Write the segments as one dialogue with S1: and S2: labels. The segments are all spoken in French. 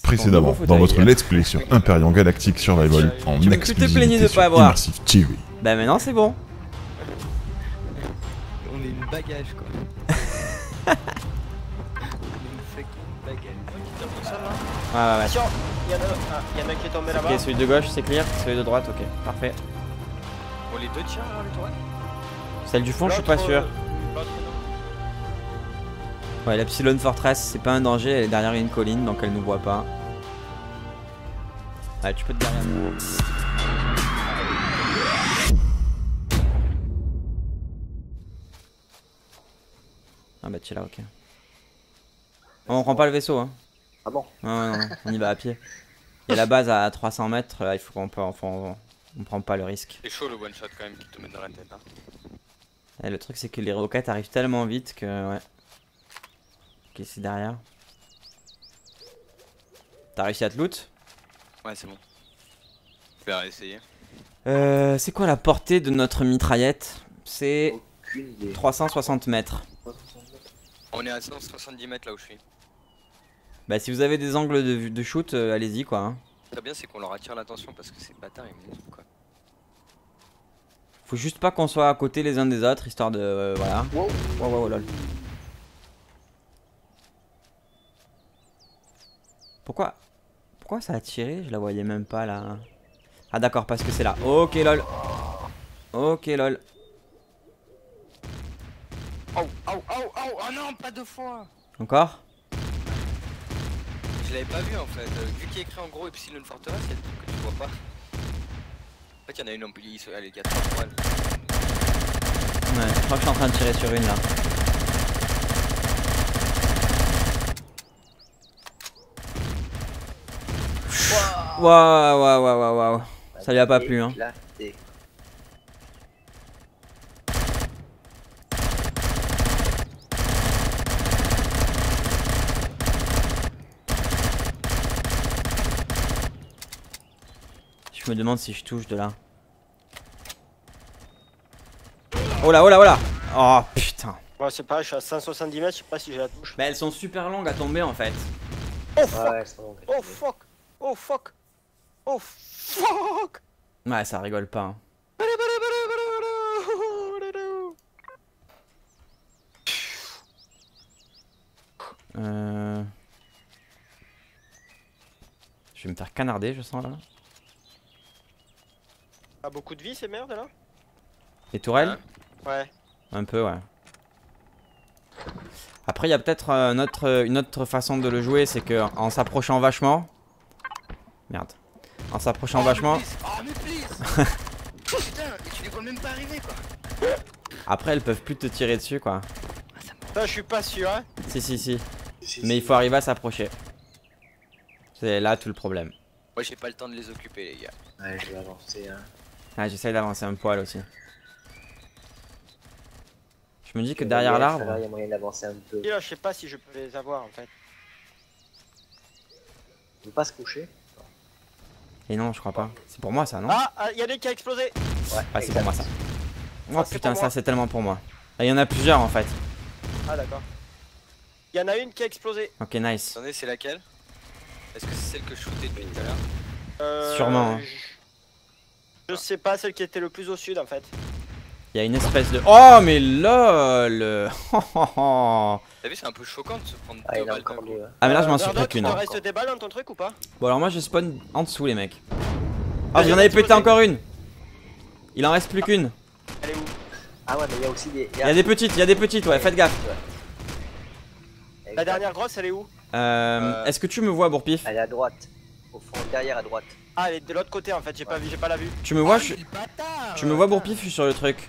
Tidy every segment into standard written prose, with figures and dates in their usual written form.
S1: Précédemment, dans votre let's play sur Hyperion Galactic Survival en exclusivité sur Immersive TV.
S2: Bah maintenant c'est bon.
S3: On est une bagage quoi. On est une fucking bagage.
S2: Ouais.
S4: Attention, il y en a un qui est tombé là-bas.
S2: Ok, celui de gauche c'est clear, celui de droite, ok, parfait.
S4: Bon, les deux tirs, les toilettes.
S2: Celle du fond, je suis pas sûr. Ouais, la Psilon Fortress, c'est pas un danger, elle est derrière une colline donc elle nous voit pas. Ouais, tu peux te derrière nous. Ah bah tu es là, ok. On prend pas le vaisseau, hein.
S4: Ah bon?
S2: Non, on y va à pied. Il y a la base à 300 mètres, il faut qu'on peut, on prend pas le risque.
S5: C'est chaud le one shot quand même qui te met dans la tête. Hein.
S2: Et le truc c'est que les roquettes arrivent tellement vite que ouais. Ok, c'est derrière. T'as réussi à te loot?
S5: Ouais, c'est bon. Je vais réessayer.
S2: C'est quoi la portée de notre mitraillette? C'est 360 mètres.
S5: On est à 170 mètres là où je suis.
S2: Bah si vous avez des angles de shoot, allez-y quoi. Hein.
S5: Très bien, c'est qu'on leur attire l'attention parce que ces bâtards ils montent quoi.
S2: Faut juste pas qu'on soit à côté les uns des autres, histoire de... voilà. Wow, lol. Pourquoi ça a tiré? Je la voyais même pas là. Ah d'accord, parce que c'est là. Ok lol. Ok lol.
S5: Oh non, pas deux fois.
S2: Encore?
S5: Je l'avais pas vu en fait. Vu qu'il y a écrit en gros Epsilon Fortress, il y a des trucs que tu vois pas. En fait, il y en a une en plus. Allez, il y a 3 poils.
S2: Ouais, je crois que je suis en train de tirer sur une là. Waouh. Ça lui a pas plu hein. Je me demande si je touche de là. Oh là. Oh putain.
S4: Bon, c'est pas, je suis à 170 mètres, je sais pas si j'ai la touche.
S2: Bah elles sont super longues à tomber en fait.
S4: Oh fuck. Oh fuck.
S2: Ouais, ça rigole pas. Hein. Je vais me faire canarder, je sens là.
S4: T'as beaucoup de vie ces merdes là?
S2: Les tourelles?
S4: Ouais.
S2: Un peu, ouais. Après, il y a peut-être une autre façon de le jouer, c'est que en s'approchant vachement. Merde. En s'approchant vachement.
S5: Mais please. Putain, tu les vois même pas arriver quoi.
S2: Après, elles peuvent plus te tirer dessus, quoi.
S4: Ça, je suis pas sûr, hein.
S2: Si. Mais il faut arriver à s'approcher. C'est là tout le problème.
S5: Ouais, j'ai pas le temps de les occuper, les gars.
S3: Ouais, je vais avancer. Hein.
S2: Ah, j'essaye d'avancer un poil aussi. Je me dis que derrière l'arbre.
S3: Il y a moyen d'avancer un peu.
S4: Et là, je sais pas si je peux les avoir en fait.
S3: On peut pas se coucher.
S2: Et non, je crois pas. C'est pour moi ça, non?
S4: Ah, il y en a une qui a explosé.
S3: Ouais,
S2: Ah, c'est pour moi ça. Oh
S4: c'est
S2: putain,
S4: pour
S2: ça
S4: moi.
S2: c'est tellement pour moi. Il y en a plusieurs en fait.
S4: Ah, d'accord. Il y en a une qui a explosé.
S2: Ok, nice.
S5: Attendez, c'est laquelle? Est-ce que c'est celle que je shootais depuis tout à l'heure?
S2: Sûrement. Hein.
S4: Je sais pas, celle qui était le plus au sud en fait.
S2: Il y a une espèce de... Oh mais lol.
S5: T'as vu, c'est un peu choquant de se prendre
S3: Ah,
S5: deux
S3: il y en a
S5: balles d'un
S3: encore
S5: coup.
S3: deux.
S2: Ah mais là je m'en suis
S4: Verdot,
S2: pris qu'une.
S4: il te
S2: Hein.
S4: reste des balles dans ton truc ou pas?
S2: Bon alors moi je spawn en dessous les mecs. Ah j'en avais pété encore une. Il en reste plus qu'une.
S4: Elle est où?
S3: Ah ouais, mais il y a aussi des...
S2: Il y a des petites, ouais, faites gaffe.
S4: La dernière grosse, elle est où?
S2: Est-ce que tu me vois Bourpif?
S3: Elle est à droite. Au fond, derrière à droite.
S4: Ah, elle est de l'autre côté en fait, j'ai pas vu, j'ai pas la vue.
S2: Tu me vois Tu me vois Bourpif, je suis sur le truc.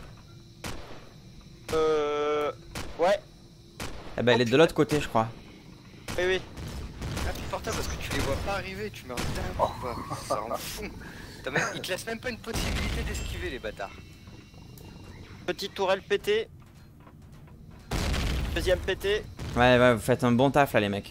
S4: Ouais.
S2: Eh ben elle est de l'autre côté je crois.
S4: Oui.
S5: Ah, tu portables parce que tu les vois pas arriver, tu meurs dingue quoi. Ça rend fou. Ils te laissent même pas une possibilité d'esquiver les bâtards.
S4: Petite tourelle pétée. Deuxième pétée.
S2: Ouais, vous faites un bon taf là les mecs.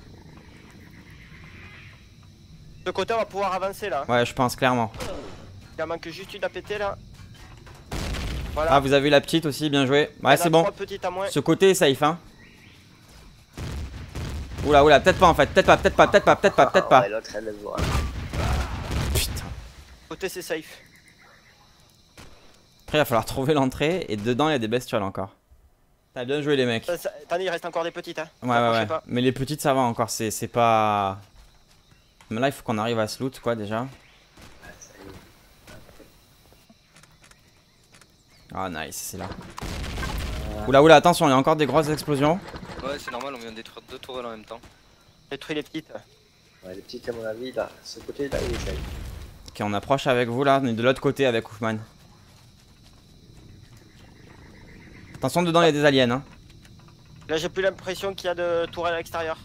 S4: De côté, on va pouvoir avancer là.
S2: Ouais, je pense clairement.
S4: Il en manque juste une à péter là. Voilà.
S2: Ah, vous avez la petite aussi, bien joué. Ouais, c'est bon.
S4: Petites à moins.
S2: Ce côté est safe, hein. Oula, oula, peut-être pas en fait. Peut-être pas.
S6: Ouais, l'autre elle le voit.
S2: Putain.
S4: Côté c'est safe.
S2: Après, il va falloir trouver l'entrée. Et dedans, il y a des bestioles encore. T'as bien joué, les mecs.
S4: Attendez, il reste encore des petites, hein.
S2: Ouais. Mais les petites, ça va encore. C'est pas. Mais là, il faut qu'on arrive à se loot, quoi, déjà. Ah, nice, c'est là. Oula, oula, attention, il y a encore des grosses explosions.
S5: Ouais, c'est normal, on vient de détruire 2 tourelles en même temps.
S4: Détruis les petites.
S6: Ouais, les petites, à mon avis, là, ce côté là, il est safe.
S2: Ok, on approche avec vous là, on est de l'autre côté avec Hoofman. Attention, dedans il y a des aliens. Hein.
S4: Là, j'ai plus l'impression qu'il y a de tourelles à l'extérieur.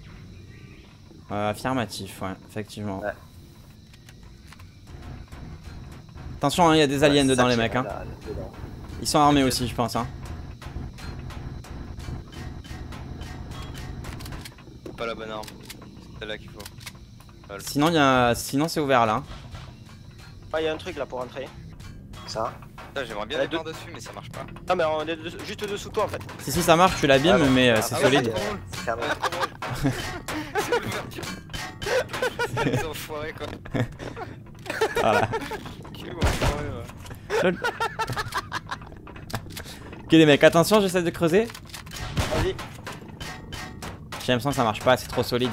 S2: Affirmatif, ouais, effectivement.
S6: Ouais.
S2: Attention, il y a des aliens dedans, les
S6: tire,
S2: mecs. Hein.
S6: là, dedans.
S2: Ils sont armés aussi, je pense. Hein.
S5: Pas la bonne arme. C'est celle-là qu'il faut. Voilà.
S2: Sinon, sinon c'est ouvert là.
S4: Ah, il y a un truc là pour entrer.
S6: Ça.
S5: J'aimerais bien aller par-dessus, mais ça marche pas.
S4: Ah, mais on est juste dessous toi en fait.
S2: Si, ça marche, tu l'abîmes,
S6: Ah bon.
S2: mais c'est solide.
S6: C'est fermé.
S5: C'est les enfoirés quoi.
S2: Voilà.
S5: Quel enfoiré, ouais.
S2: Ok, les mecs, attention, j'essaie de creuser.
S4: Vas-y.
S2: J'ai l'impression que ça marche pas, c'est trop solide.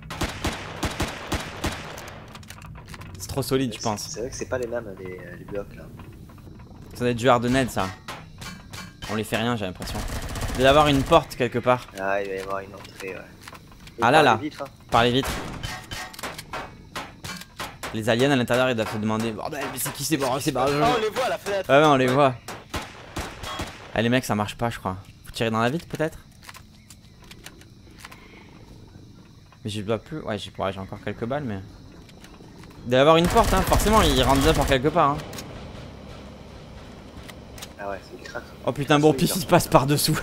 S2: C'est trop solide, je pense.
S6: C'est vrai que c'est pas les mêmes, les blocs là.
S2: Ça doit être du Hardened, ça. On les fait rien, j'ai l'impression. Il doit y avoir une porte quelque part.
S6: Ah, il va y avoir une entrée, ouais.
S2: Ah là, là.
S6: Vitres, hein.
S2: Par les vitres. Les aliens à l'intérieur, ils doivent se demander bordel, mais c'est qui ces barrages?
S4: Ah, on les voit à la fenêtre.
S2: Ouais, on les voit. Ah, les mecs, ça marche pas, je crois. Faut tirer dans la vitre, peut-être? Mais je dois plus. Ouais, j'ai encore quelques balles, mais. Il doit y avoir une porte, hein. Forcément, ils rentrent bien par quelque part. Hein.
S6: Ah ouais, c'est crack.
S2: Oh putain, bon, puis il se passe par dessous.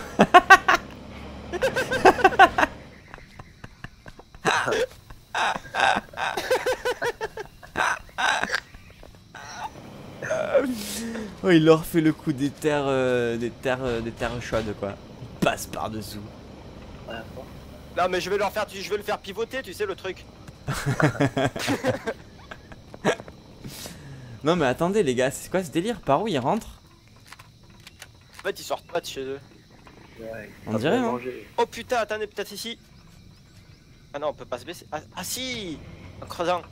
S2: Oh, il leur fait le coup des terres chaudes, quoi. Il passe par dessous.
S6: Ouais, bon.
S4: Non, mais je vais le faire pivoter, tu sais le truc.
S2: Non, mais attendez, les gars, c'est quoi ce délire? Par où ils rentrent?
S4: En fait, ils sortent pas de chez eux.
S6: Ouais,
S2: On dirait, hein.
S4: Oh putain, attendez, peut-être ici. Ah non, on peut pas se baisser. Ah si, en creusant.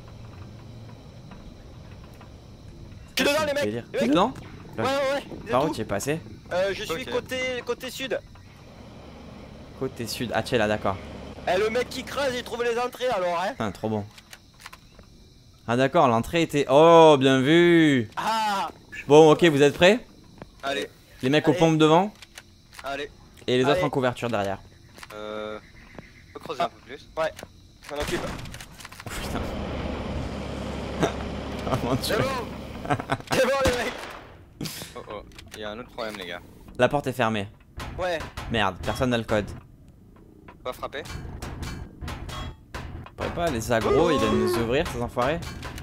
S4: Je suis dedans, les mecs.
S2: Délire.
S4: Les
S2: T'es
S4: mecs.
S2: dedans?
S4: Ouais.
S2: Par où tu es passé?
S4: Je suis côté sud.
S2: Côté sud. Ah, tu es là, d'accord.
S4: Eh, le mec qui creuse, il trouve les entrées alors, hein.
S2: Putain, trop bon. Ah, d'accord, l'entrée était. Oh, bien vu.
S4: Ah.
S2: Bon, ok, vous êtes prêts?
S5: Allez,
S2: Les mecs aux pompes devant
S5: allez.
S2: et les autres
S4: Allez.
S2: en couverture derrière.
S5: On peut creuser un peu plus.
S4: Ouais, je m'en occupe.
S2: Oh, putain. Ah, mon dieu.
S4: C'est bon. C'est bon, les mecs.
S5: Oh, il y a un autre problème, les gars.
S2: La porte est fermée.
S4: Ouais.
S2: Merde, personne n'a le code.
S5: Pas frapper.
S2: Vous pourrez pas, les agros, ils viennent nous ouvrir, ces enfoirés.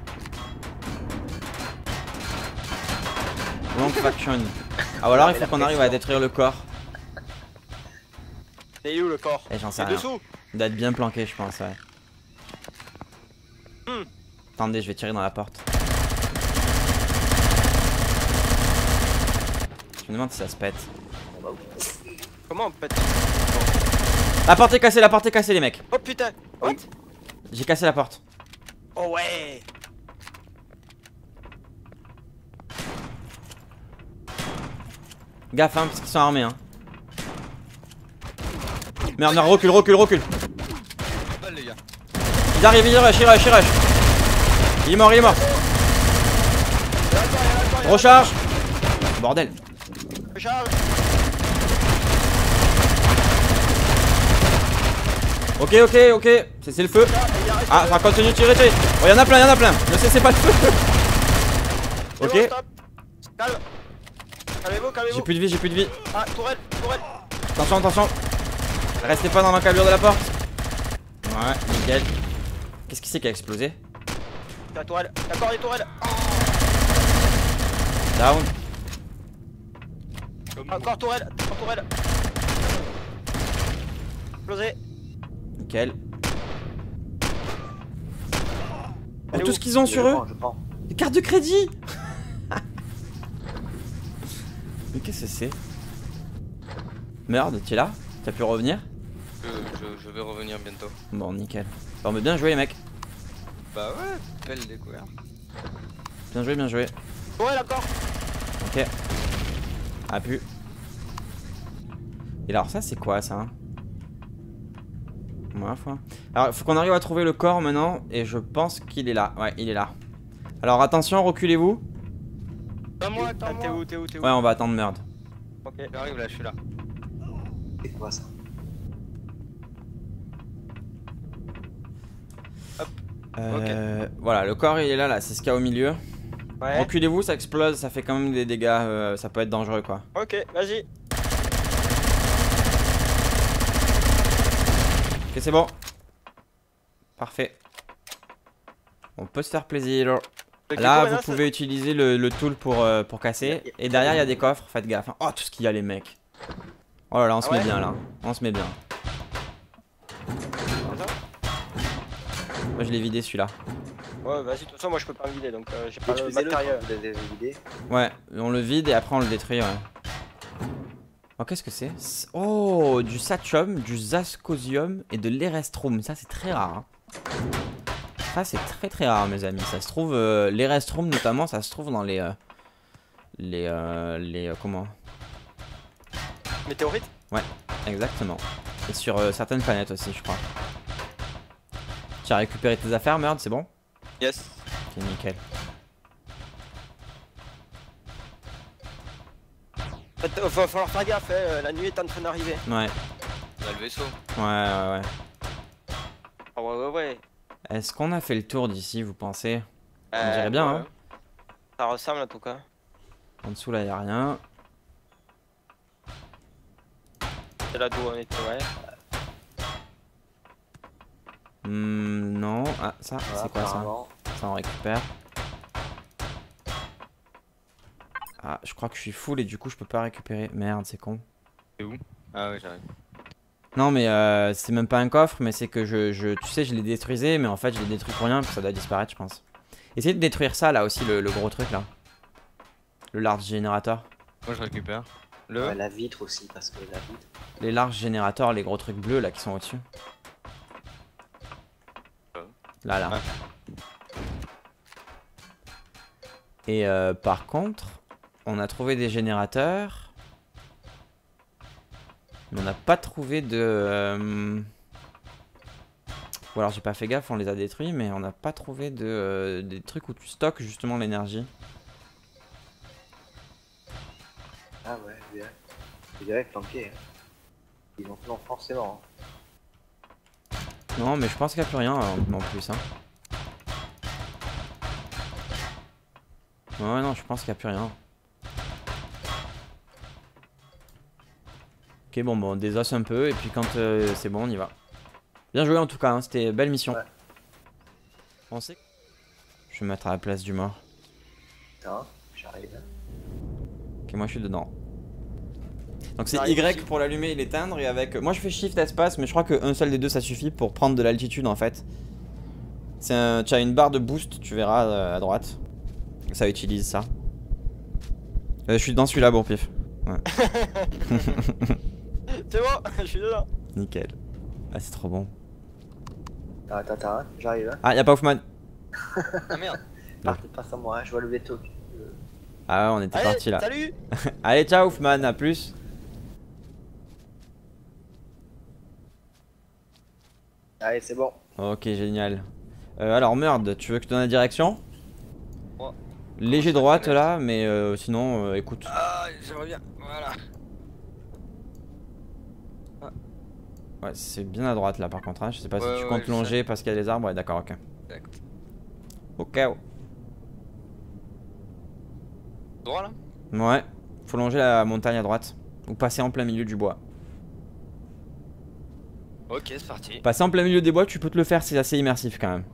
S2: Long faction. Ah, ou alors il faut qu'on arrive à détruire le corps.
S4: C'est où le corps?
S2: Eh, j'en sais
S4: C'est
S2: rien.
S4: dessous.
S2: Il doit être bien planqué, je pense, ouais. Attendez, je vais tirer dans la porte. Je me demande si ça se pète.
S4: Comment on pète?
S2: La porte est cassée, les mecs.
S4: Oh putain. What?
S2: J'ai cassé la porte.
S4: Oh ouais.
S2: Gaffe, hein, parce qu'ils sont armés, hein. Merde, non, recule.
S5: Balle, les gars.
S2: Ils arrivent, ils rush. Il est mort. Recharge. Bordel.
S4: Charge.
S2: Ok. C'est le feu. Ah, ça continue de tirer. Oh, y'en a plein. Ne cessez pas le feu.
S4: C'est
S2: Ok.
S4: bon, stop. Calme. Calmez-vous.
S2: J'ai plus de vie.
S4: Ah, tourelle.
S2: Attention. Restez pas dans l'encablure de la porte. Ouais, nickel. Qu'est-ce qui c'est qui a explosé?
S4: La tourelle. D'accord, les tourelles.
S2: Down.
S4: Encore tourelle. Explosé.
S2: Nickel. Oh,
S4: Allez,
S2: tout
S4: où?
S2: ce qu'ils ont sur eux.
S6: Je prends.
S2: Des cartes de crédit. Mais qu'est-ce que c'est? Merde, tu es là? T'as pu revenir?
S5: Je vais revenir bientôt.
S2: Bon, nickel. Bon, mais bien joué les mecs.
S5: Bah ouais, belle découverte.
S2: Bien joué, bien joué.
S4: Ouais, d'accord.
S2: Ok. Ah pu. Et alors ça c'est quoi ça? Ouais, foi. Alors il faut qu'on arrive à trouver le corps maintenant. Et je pense qu'il est là. Ouais, il est là. Alors attention, reculez-vous.
S5: Attends-moi,
S4: T'es
S5: attends-moi.
S4: où? T'es où? T'es où?
S2: Ouais, on va attendre merde.
S4: Ok.
S5: J'arrive là, je suis là.
S6: C'est quoi ça?
S2: Voilà, le corps il est là, là. C'est ce qu'il y a au milieu.
S4: Ouais.
S2: Reculez-vous, ça explose, ça fait quand même des dégâts. Ça peut être dangereux quoi.
S4: Ok, vas-y.
S2: Ok, c'est bon. Parfait. On peut se faire plaisir. Là, vous pouvez utiliser le tool pour casser. Et derrière, il y a des coffres, faites gaffe. Oh, tout ce qu'il y a, les mecs. Oh là là, on se met bien là. On se met bien. Moi, je l'ai vidé celui-là.
S4: Ouais, vas-y, de toute façon, moi je peux pas me vider donc j'ai pas le matériel.
S6: Vous l'avez vidé.
S2: Ouais, on le vide et après on le détruit, ouais. Oh, qu'est-ce que c'est? Oh, du Sachum, du Zascosium et de l'Erestrum. Ça, c'est très rare. Hein. Ça, c'est très rare, mes amis. Ça se trouve, l'Erestrum notamment, ça se trouve dans les comment?
S4: Météorite?
S2: Ouais, exactement. Et sur certaines planètes aussi, je crois. Tu as récupéré tes affaires, merde, c'est bon?
S5: Yes.
S2: Ok, nickel.
S4: Va falloir faire gaffe, la nuit est en train d'arriver.
S2: Ouais,
S5: On a le vaisseau.
S2: ouais.
S4: Ah ouais.
S2: Est-ce qu'on a fait le tour d'ici, vous pensez? On dirait
S4: Ouais.
S2: bien, hein.
S4: Ça ressemble en tout cas.
S2: En dessous, là, y a rien.
S4: C'est là d'où on était, ouais.
S2: Non. Ah, ça,
S6: Voilà,
S2: c'est quoi ça?
S6: apparemment.
S2: Ça, on récupère. Ah, je crois que je suis full et du coup, je peux pas récupérer. Merde, c'est con.
S5: C'est où? Ah ouais, j'arrive.
S2: Non, mais c'est même pas un coffre, mais c'est que tu sais, je l'ai détruisé, mais en fait, je l'ai détruit pour rien, parce que ça doit disparaître, je pense. Essayez de détruire ça, là aussi, le gros truc, là. Le large générateur.
S5: Moi je récupère.
S6: Ouais, la vitre aussi, parce que la vitre.
S2: Les larges générateurs, les gros trucs bleus, là, qui sont au-dessus. Là. Et par contre, on a trouvé des générateurs. Mais on n'a pas trouvé de... Ou alors j'ai pas fait gaffe, on les a détruits, mais on n'a pas trouvé de des trucs où tu stockes justement l'énergie.
S6: Ah ouais, bien. Vous dirais planqué. Hein. Ils ont non, forcément. Hein.
S2: Non, mais je pense qu'il n'y a plus rien en plus. Hein. Ouais, non, je pense qu'il n'y a plus rien. Ok, bon, on désosse un peu, et puis quand c'est bon, on y va. Bien joué en tout cas, hein, c'était belle mission.
S6: Ouais.
S2: On sait. Je vais me mettre à la place du mort.
S6: Putain, j'arrive.
S2: Ok, moi je suis dedans. Donc c'est
S4: J'arrive
S2: Y
S4: aussi.
S2: pour l'allumer et l'éteindre, et avec... Moi je fais Shift espace, mais je crois qu'un seul des deux ça suffit pour prendre de l'altitude en fait. Tu as une barre de boost, tu verras à droite. Ça utilise ça. Je suis dans celui-là, bon pif. Ouais.
S4: C'est bon, je suis dedans.
S2: Nickel. Ah, c'est trop bon.
S6: Attends, j'arrive. Hein.
S2: Ah, y'a pas Hoffman.
S5: Ah merde.
S6: Partez pas sans moi, hein, je vois le veto.
S2: Ah ouais, on était
S4: Allez,
S2: parti là.
S4: salut.
S2: Allez, ciao Hoffman, à plus.
S6: Allez, c'est bon.
S2: Ok, génial. Alors, merde, tu veux que je te donne la direction?
S5: Ouais.
S2: Léger droite là, mais sinon, écoute.
S5: Ah, j'aimerais bien. Voilà.
S2: Ouais, c'est bien à droite là par contre. Hein. Je sais pas si
S5: Ouais,
S2: tu
S5: ouais,
S2: comptes
S5: je
S2: longer parce qu'il y a des arbres. Ouais, d'accord, ok.
S5: Exact.
S2: Ok.
S5: Droit là?
S2: Ouais, faut longer la montagne à droite. Ou passer en plein milieu du bois.
S5: Ok, c'est parti.
S2: Passer en plein milieu des bois, tu peux te le faire, c'est assez immersif quand même.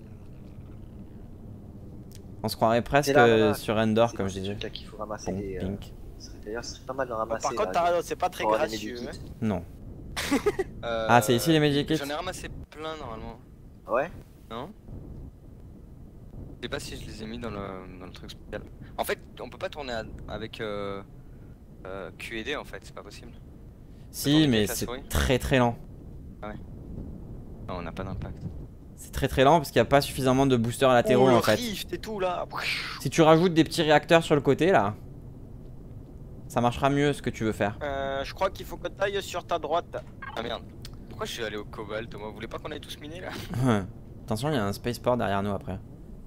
S2: On se croirait presque
S6: là.
S2: sur Endor,
S6: C'est
S2: comme
S6: dans
S2: je
S6: ces
S2: disais.
S6: trucs-là qu'il faut ramasser
S2: Bon,
S6: des.
S2: pink.
S6: D'ailleurs, ce serait pas mal de ramasser.
S4: Par contre,
S6: là,
S4: t'as raison, c'est pas très
S6: pour avoir des
S4: gracieux.
S6: médikits.
S2: Non. Ah, c'est ici les Medikits?
S5: J'en ai ramassé plein normalement.
S6: Ouais.
S5: Non? Je sais pas si je les ai mis dans le truc spécial. En fait, on peut pas tourner avec QED en fait, c'est pas possible.
S2: Si, mais c'est très lent.
S5: Ah ouais. Non, on n'a pas d'impact.
S2: C'est très lent parce qu'il n'y a pas suffisamment de boosters latéraux en fait.
S4: Rift et tout là.
S2: Si tu rajoutes des petits réacteurs sur le côté là, ça marchera mieux ce que tu veux faire.
S4: Je crois qu'il faut que tu ailles sur ta droite.
S5: Ah merde. Pourquoi je suis allé au cobalt moi? Vous voulez pas qu'on aille tous miner là?
S2: Attention, il y a un spaceport derrière nous après.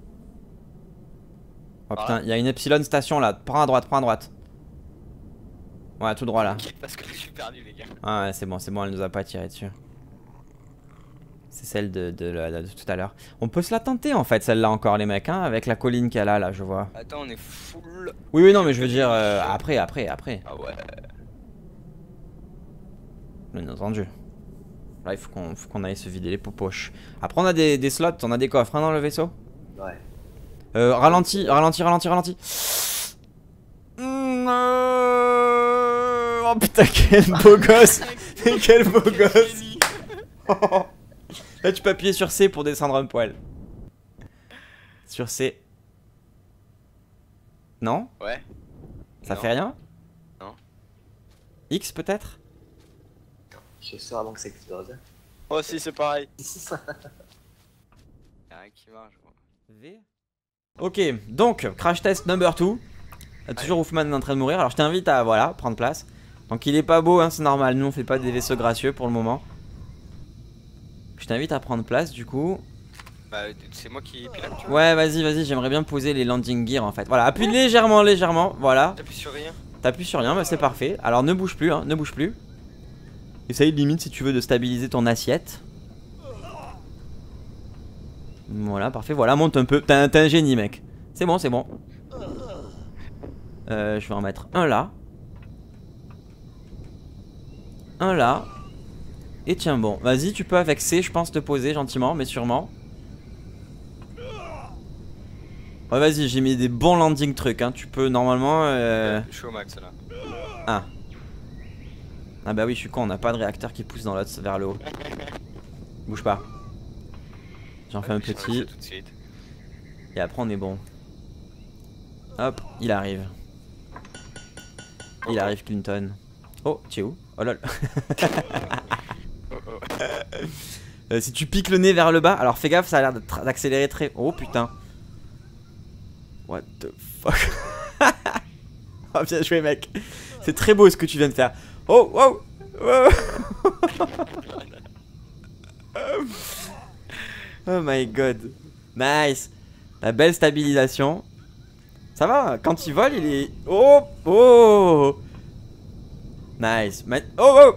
S2: Oh
S5: Ah.
S2: putain, il y a une Epsilon station là. Prends à droite, prends à droite. Ouais, tout droit là.
S5: Parce que je suis perdu les gars.
S2: Ah ouais, c'est bon, elle nous a pas tiré dessus. C'est celle de tout à l'heure. On peut se la tenter en fait, celle-là encore les mecs, hein, avec la colline qu'elle a là, je vois.
S5: Attends, on est full.
S2: Oui, non, mais je veux dire après.
S5: Ah ouais.
S2: Bien entendu. Là, il faut qu'on aille se vider les popoches. Après, on a des slots, on a des coffres hein, dans le vaisseau.
S6: Ouais.
S2: Ralenti. Oh putain, quel beau gosse. Quel beau gosse. Là, tu peux appuyer sur C pour descendre un poil. Sur C. Non?
S5: Ouais.
S2: Ça
S5: Non.
S2: fait rien?
S5: Non.
S2: X peut-être?
S6: Je sors avant que ça explose.
S4: Moi aussi, c'est pareil.
S5: Y'a rien qui marche.
S2: V. Ok, donc crash test number 2. Toujours Wolfman est en train de mourir. Alors je t'invite à voilà, prendre place. Donc il est pas beau, hein, c'est normal. Nous on fait pas des vaisseaux gracieux pour le moment. Je t'invite à prendre place du coup.
S5: Bah, c'est moi qui pilote, tu vois.
S2: Ouais, vas-y, j'aimerais bien poser les landing gear en fait. Voilà, appuie légèrement, voilà.
S5: T'appuies sur rien.
S2: T'appuies sur rien, bah, c'est parfait. Alors ne bouge plus, hein, ne bouge plus. Essaye limite si tu veux de stabiliser ton assiette. Voilà, parfait, voilà, monte un peu. T'es un génie, mec. C'est bon, c'est bon. Je vais en mettre un là. Un là. Et tiens, bon, vas-y, tu peux avec C, je pense, te poser gentiment, mais sûrement. Ouais, vas-y, j'ai mis des bons landing trucs, hein. Tu peux normalement.
S5: Je suis au max là.
S2: Ah. Ah bah oui, je suis con, on n'a pas de réacteur qui pousse dans l'autre vers le haut. Bouge pas. J'en fais un
S5: Je suis
S2: petit.
S5: tout de suite.
S2: Et après on est bon. Hop, il arrive. Il arrive Clinton. Oh, tu es où? Oh lol. Si tu piques le nez vers le bas, alors fais gaffe, ça a l'air d'accélérer très. Oh putain. What the fuck. Oh bien joué mec. C'est très beau ce que tu viens de faire. Oh wow, wow. Oh my god. Nice. La belle stabilisation. Ça va, quand il vole il est... Oh. Oh. Nice. Oh oh.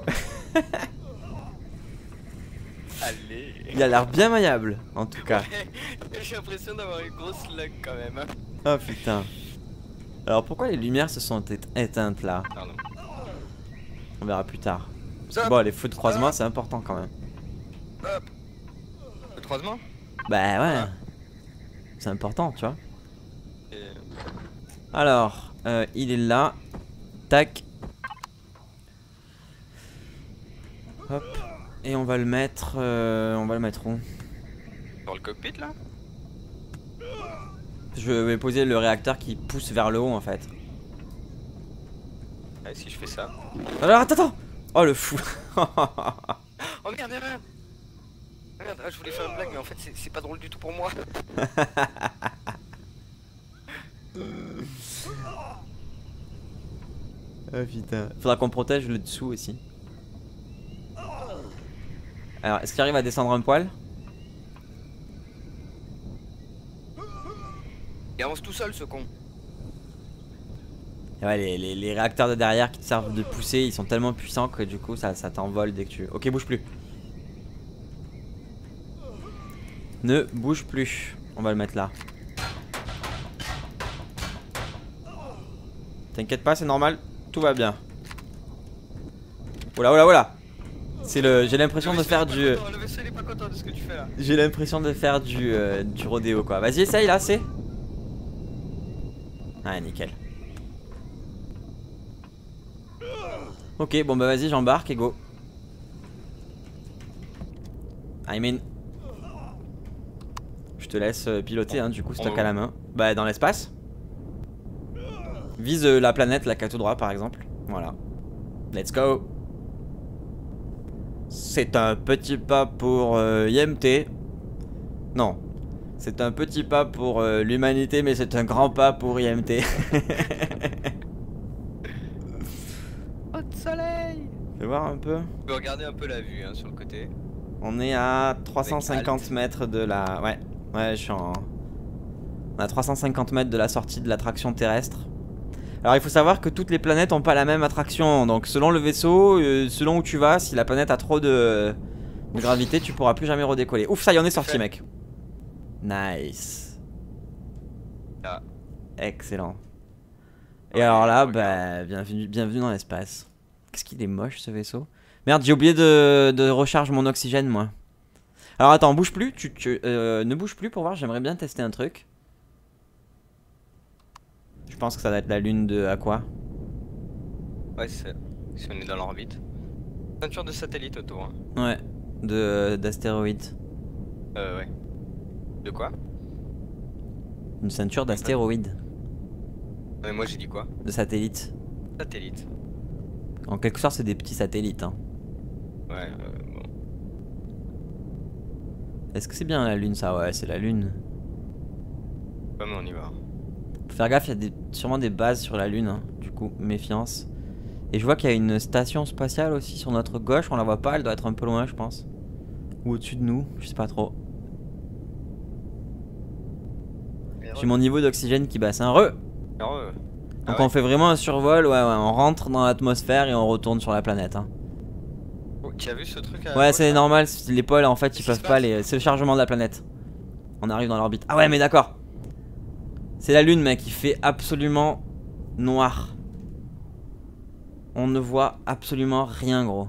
S5: Allez.
S2: Il a l'air bien maniable en tout cas.
S5: J'ai l'impression d'avoir une grosse luck quand même. Hein.
S2: Oh putain. Alors pourquoi les lumières se sont éteintes là?
S5: Pardon.
S2: On verra plus tard.
S5: Stop.
S2: Bon les feux de croisement c'est important quand même.
S5: Hop. Le croisement.
S2: Bah ouais. C'est important tu vois.
S5: Et...
S2: Alors il est là. Tac. Hop. Et on va le mettre où?
S5: Dans le cockpit là.
S2: Je vais poser le réacteur qui pousse vers le haut en fait.
S5: Allez, si je fais ça.
S2: Alors attends. Oh le fou.
S5: Oh merde, merde. Merde, ah, je voulais faire une blague mais en fait c'est pas drôle du tout pour moi.
S2: Oh putain. Faudra qu'on protège le dessous aussi. Alors, est-ce qu'il arrive à descendre un poil?
S5: Il avance tout seul ce con.
S2: Et ouais, les réacteurs de derrière qui te servent de pousser, ils sont tellement puissants que du coup ça t'envole dès que tu... Ok, bouge plus. Ne bouge plus. On va le mettre là. T'inquiète pas, c'est normal. Tout va bien. Oula, oula, oula. C'est le... J'ai l'impression de faire du...
S5: Le vaisseau il est pas content de ce que tu fais là.
S2: J'ai l'impression de faire du rodéo quoi. Vas-y, essaye là, c'est... Ah, nickel. Ok, bon bah vas-y, j'embarque et go. I mean. Je te laisse piloter, hein, du coup, stock à la main. Bah, dans l'espace. Vise la planète, là, qu'à tout droit, par exemple. Voilà. Let's go. C'est un petit pas pour IMT. Non. C'est un petit pas pour l'humanité, mais c'est un grand pas pour IMT.
S5: Oh, de soleil!
S2: Fais voir un peu.
S5: Tu peux regarder un peu la vue hein, sur le côté.
S2: On est à 350 mètres de la... Ouais, je suis en... On est à 350 mètres de la sortie de l'attraction terrestre. Alors il faut savoir que toutes les planètes n'ont pas la même attraction. Donc selon le vaisseau, selon où tu vas, si la planète a trop de gravité, tu pourras plus jamais redécoller. Ouf, ça y est, on est sorti, mec. Nice.
S5: Ah.
S2: Excellent. Et alors là, bah, bienvenue dans l'espace. Qu'est-ce qu'il est moche ce vaisseau. Merde, j'ai oublié de recharge mon oxygène, moi. Alors attends, bouge plus, ne bouge plus pour voir, j'aimerais bien tester un truc. Je pense que ça doit être la lune de Aqua.
S5: Ouais, si on est dans l'orbite. Ceinture de satellite autour. Hein.
S2: Ouais, d'astéroïdes.
S5: Ouais. De quoi?
S2: Une ceinture d'astéroïdes.
S5: Mais moi j'ai dit quoi?
S2: De satellites.
S5: Satellite.
S2: En quelque sorte, c'est des petits satellites. Hein.
S5: Ouais, bon.
S2: Est-ce que c'est bien la lune ça? Ouais, c'est la lune.
S5: Ouais, mais on y va.
S2: Faut faire gaffe, il y a sûrement des bases sur la lune. Hein. Du coup, méfiance. Et je vois qu'il y a une station spatiale aussi sur notre gauche. On la voit pas, elle doit être un peu loin, je pense. Ou au-dessus de nous, je sais pas trop. J'ai mon niveau d'oxygène qui baisse. Donc on fait vraiment un survol, ouais, on rentre dans l'atmosphère et on retourne sur la planète. Hein.
S5: Oh, tu as vu ce truc
S2: Ouais, c'est normal, les pôles en fait ils peuvent pas, c'est le chargement de la planète. On arrive dans l'orbite. Ah ouais, mais d'accord. C'est la lune, mec, il fait absolument noir. On ne voit absolument rien, gros.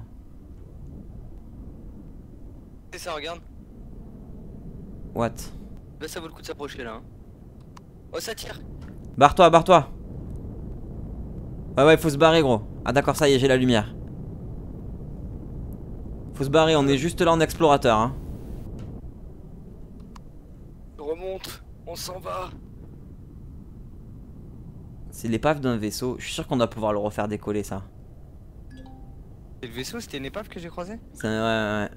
S5: C'est ça, regarde.
S2: What?
S5: Là, ça vaut le coup de s'approcher là. Hein. Oh, ça tire.
S2: Barre-toi, barre-toi. Ouais, il faut se barrer, gros. Ah d'accord, ça y est, j'ai la lumière. Faut se barrer, on est juste là en explorateur. Hein.
S5: On remonte, on s'en va.
S2: C'est l'épave d'un vaisseau. Je suis sûr qu'on doit pouvoir le refaire décoller, ça.
S5: Et le vaisseau, c'était une épave que j'ai croisée?
S2: Ouais.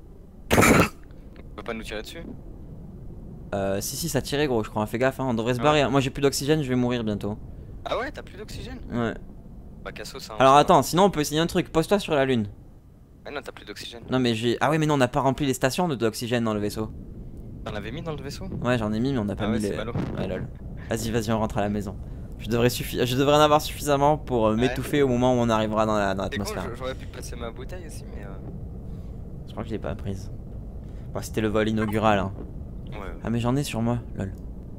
S5: On peut pas nous tirer dessus?
S2: Si, ça tirait, gros, je crois. Fais gaffe, hein, on devrait se barrer. Moi, j'ai plus d'oxygène, je vais mourir bientôt.
S5: Ah ouais, t'as plus d'oxygène?
S2: Ouais.
S5: Bah, Casso, ça.
S2: Alors attends, sinon on peut essayer un truc. Pose-toi sur la lune.
S5: Ah non, t'as plus d'oxygène.
S2: Non, mais j'ai. Ah ouais, mais non, on n'a pas rempli les stations d'oxygène dans le vaisseau.
S5: T'en avais mis dans le vaisseau?
S2: Ouais, j'en ai mis, mais on n'a pas mis les.
S5: Ballot.
S2: Ouais, lol. Vas-y, on rentre à la maison. Je devrais en avoir suffisamment pour m'étouffer au moment où on arrivera dans l'atmosphère.
S5: Con, j'aurais pu passer ma bouteille aussi, mais.
S2: Je crois que je l'ai pas prise. Bon, c'était le vol inaugural. Hein.
S5: Ouais.
S2: Ah, mais j'en ai sur moi, lol.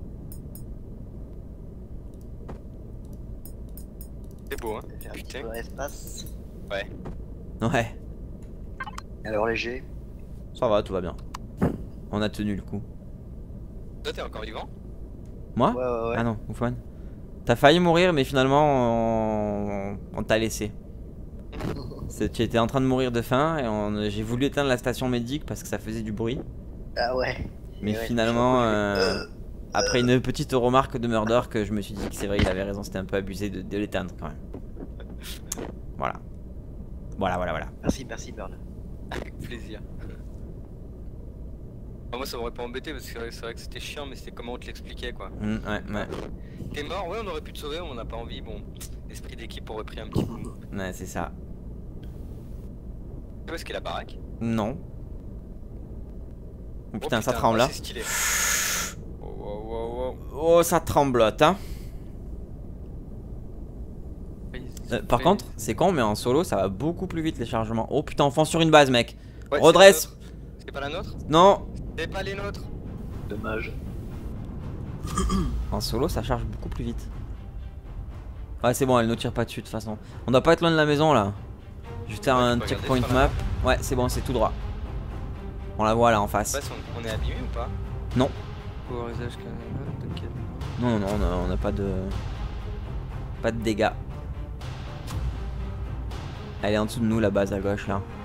S5: C'est beau, hein.
S6: Putain. Dans l'espace.
S5: Ouais.
S2: Ouais.
S6: Alors léger.
S2: Ça va, tout va bien. On a tenu le coup.
S5: Toi, t'es encore vivant?
S2: Moi?
S6: Ouais.
S2: Ah non, Oufouane. T'as failli mourir, mais finalement, on t'a laissé. Tu étais en train de mourir de faim et j'ai voulu éteindre la station médic parce que ça faisait du bruit.
S6: Ah ouais.
S2: Mais finalement, après une petite remarque de Murder, que je me suis dit que c'est vrai, il avait raison, c'était un peu abusé de l'éteindre quand même. Voilà.
S6: Merci Bird.
S5: Avec plaisir. Moi ça m'aurait pas embêté parce que c'est vrai que c'était chiant, mais c'était comment on te l'expliquait quoi.
S2: Ouais.
S5: T'es mort, ouais, on aurait pu te sauver, on n'a pas envie, bon. L'esprit d'équipe aurait pris un petit coup.
S2: Ouais, c'est ça.
S5: Tu vois ce qu'est la baraque?
S2: Non. Oh putain, ça tremble là.
S5: C'est stylé.
S2: Oh, ça tremblote, hein. Par contre, c'est con, mais en solo, ça va beaucoup plus vite les chargements. Oh putain, on fonce sur une base, mec.
S5: Ouais,
S2: redresse.
S5: C'est pas la nôtre?
S2: Non.
S5: C'est pas les nôtres.
S6: Dommage.
S2: En solo, ça charge beaucoup plus vite. Ouais, c'est bon, elle ne tire pas dessus de toute façon. On doit pas être loin de la maison là. Je vais faire un checkpoint map. Ouais, c'est bon, c'est tout droit. On la voit là en face.
S5: On est abîmé ou pas?
S2: Non. Non, on n'a pas de dégâts. Elle est en dessous de nous, la base à gauche là.